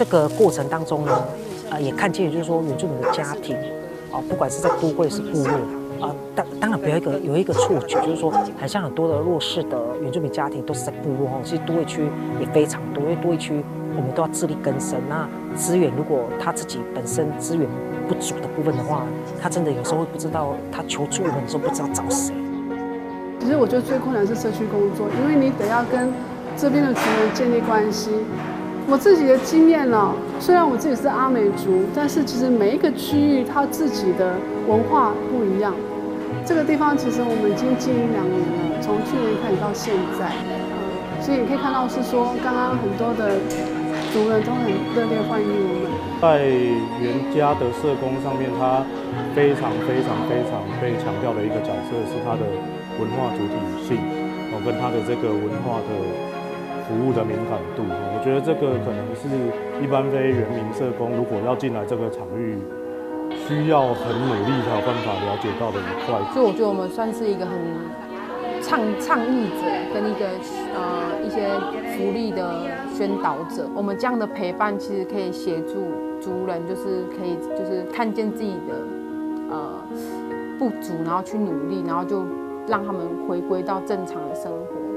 这个过程当中呢，也看见就是说原住民的家庭，不管是在都会是部落。当然不要有一个错觉，就是说，很像很多的弱势的原住民家庭都是在部落哦。其实都会区也非常多，因为都会区我们都要自力更生。那资源如果他自己本身资源不足的部分的话，他真的有时候会不知道，他求助我们的时候不知道找谁。 其实我觉得最困难是社区工作，因为你得要跟这边的族人建立关系。我自己的经验呢，虽然我自己是阿美族，但是其实每一个区域它自己的文化不一样。这个地方其实我们已经经营2年了，从去年开始到现在，所以你可以看到是说，刚刚很多的族人都很热烈欢迎我们。 在原家的社工上面，他非常被强调的一个角色是他的文化主体性，跟他的这个文化的服务的敏感度。我觉得这个可能是一般非原民社工如果要进来这个场域，需要很努力才有办法了解到的一块。 所以我觉得我们算是一个很倡议者跟一个一些福利的宣导者。我们这样的陪伴其实可以协助族人，就是可以就是看见自己的不足，然后去努力，然后就让他们回归到正常的生活。